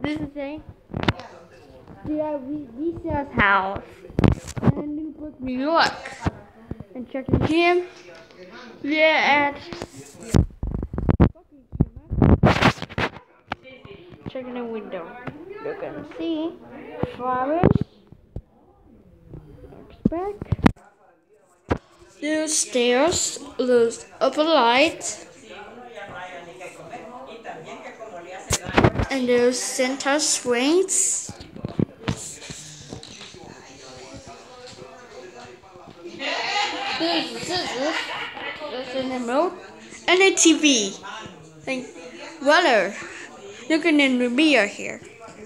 This is a DIY's house in Newburgh, New York. And check the gym. Yeah, at checking the window. You can see flowers. Back. There's stairs. There's upper light. And there's center swings. There's scissors. There's an remote. And a TV. And weather. Looking in the mirror here.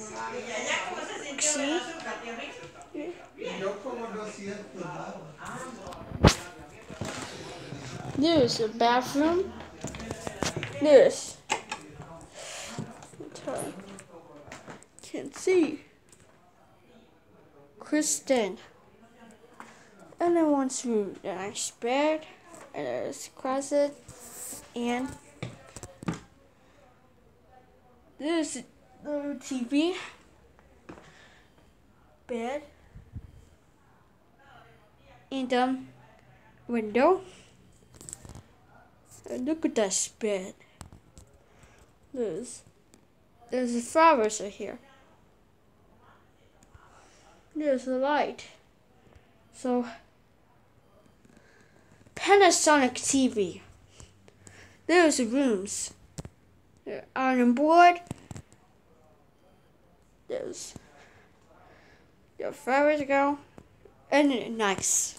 See? There's a bathroom. There's. Can't see. Kristen. And then one's room. A nice bed. And there's a closet. And there's a little TV. Bed. And window. And look at this bed. There's the flowers right here. There's a light. So Panasonic TV. There's the rooms. Iron board. There's the flowers go. And nice.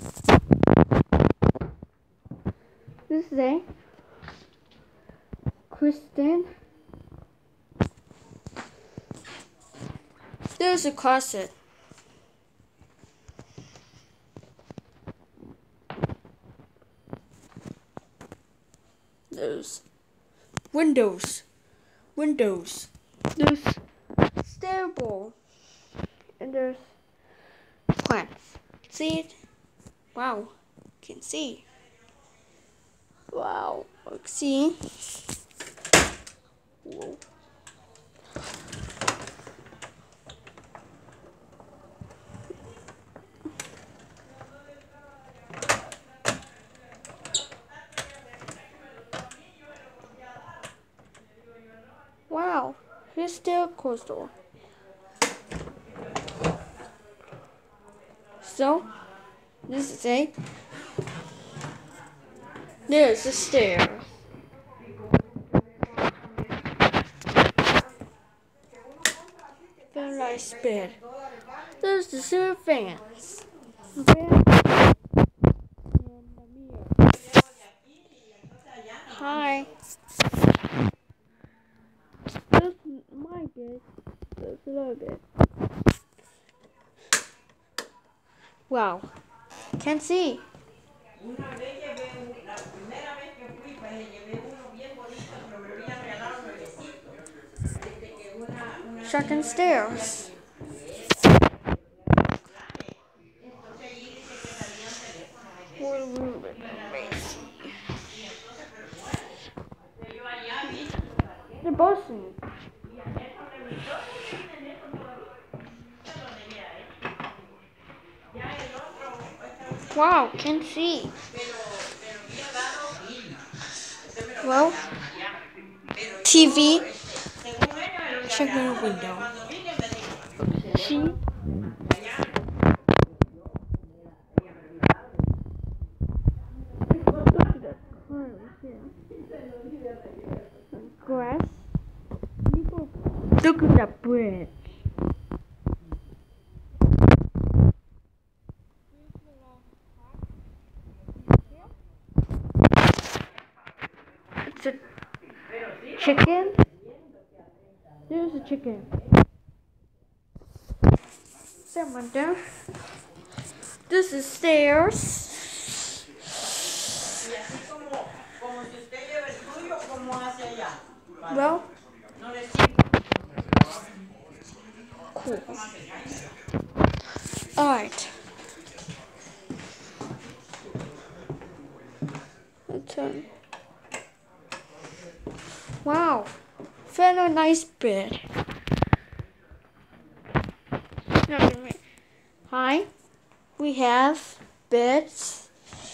This is a Kristen. There's a closet. There's windows. There's stairwell. And there's plants. See it? Wow. Can see. Wow. Let's see. Whoa. Wow. Here's the closed door. So, this is a. There's the stairs. Very nice bed. There's the ceiling fans. Hi. This is my bed. There's a little bit. Wow. Can't see. Second stairs. The Boston. Wow, can see. Well, TV. Check the window. See? Grass. Look at that bridge. It's a chicken. There's a chicken. Someone down. This is stairs. Well, cool. Alright. Turn. Wow. Very nice bed. Hi, we have beds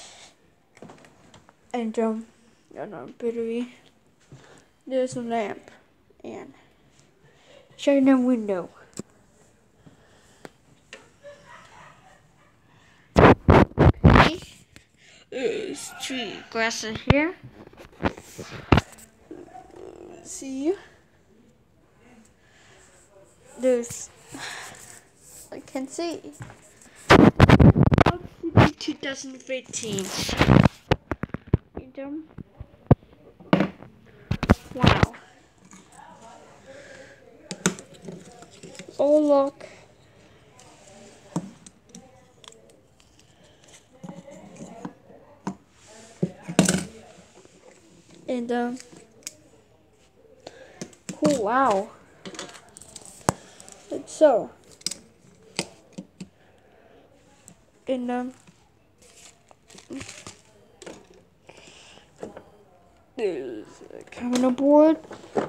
and battery. There's a lamp and China window. Okay, there's tree grasses here. See, there's I can see. 2015. Wow. Oh look. And cool. Wow. It's so. And there's a camera board.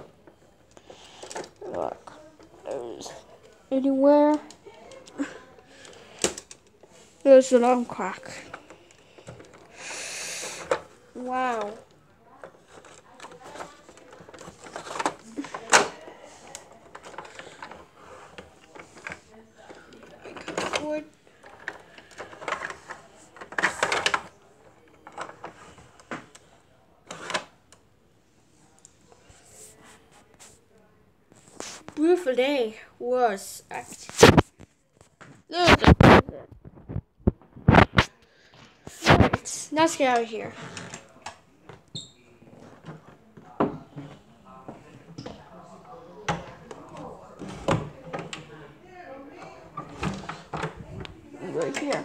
Look, there's anywhere. There's an alarm clock. Wow. Board. Beautiful day was actually. Let's get out of here. Right here.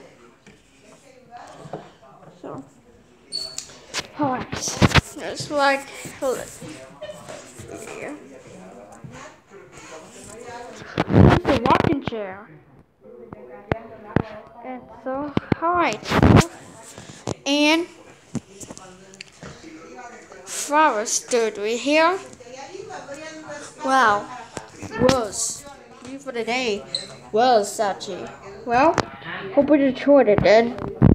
So, alright. It's like here. There's a rocking chair. And so, alright. And flowers stood right here. Wow. Was beautiful today. Was Sachi. Well, hope you enjoyed it then.